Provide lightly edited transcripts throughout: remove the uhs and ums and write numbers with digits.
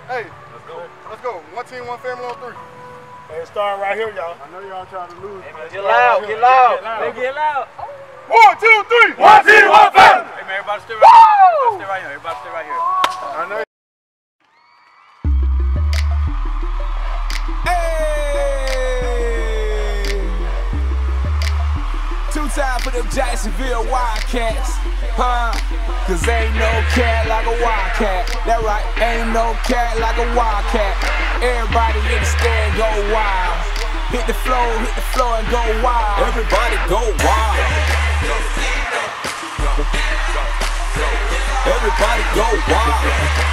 Hey, let's go. Let's go. One team, one family on 3. Hey, starting right here, y'all. I know y'all trying to lose. Hey, man, get loud, get loud. Get loud. 1, 2, 3. One team, one family. Hey, man, everybody stay right here. Everybody stay right here. Everybody stay right here. I know. Hey! 2 times for them Jacksonville Wildcats, huh? Cause ain't no cat like a wildcat. That right, ain't no cat like a wildcat. Everybody in the stand go wild. Hit the floor and go wild. Everybody go wild. Everybody go wild.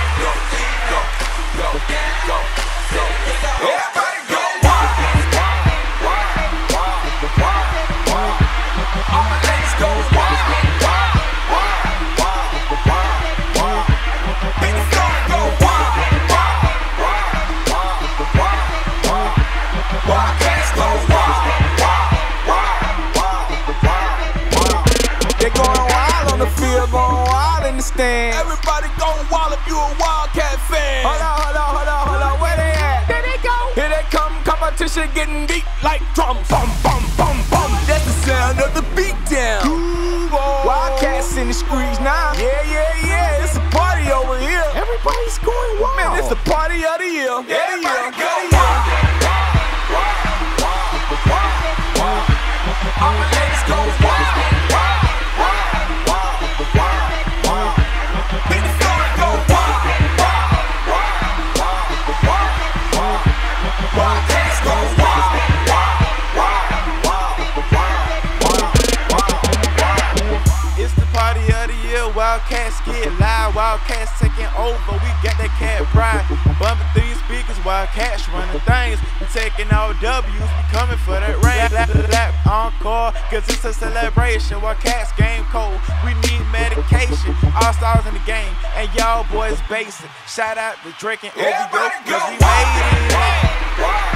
Everybody go wild. All my ladies go wild. Hit the floor and go wild. Wildcats go wild. They going wild on the field, going wild in the stand. Everybody go wild if you a Wildcat fan. Hold on, where they at? There they go. Here they come, competition getting beat like drums. Bum, bum, bum, bum. That's the sound of the beat down. Wildcats in the streets now. Yeah, it's a party over here. Everybody's going wild. Man, it's the party of the year. Everybody go wild. All my ladies go wild. Hit the floor and go wild. Wildcats go wild. It's the party of the year. Wildcats get live. Wildcats taking over. We got that cat pride. Bumping through your speakers. Wildcats running things. We taking all W's. We coming for that rain. Lap encore. Cause it's a celebration. Wildcats game cold. We need medication. All stars in the game. And y'all boys basic. Shout out to Drake and OVO. Cause we made it.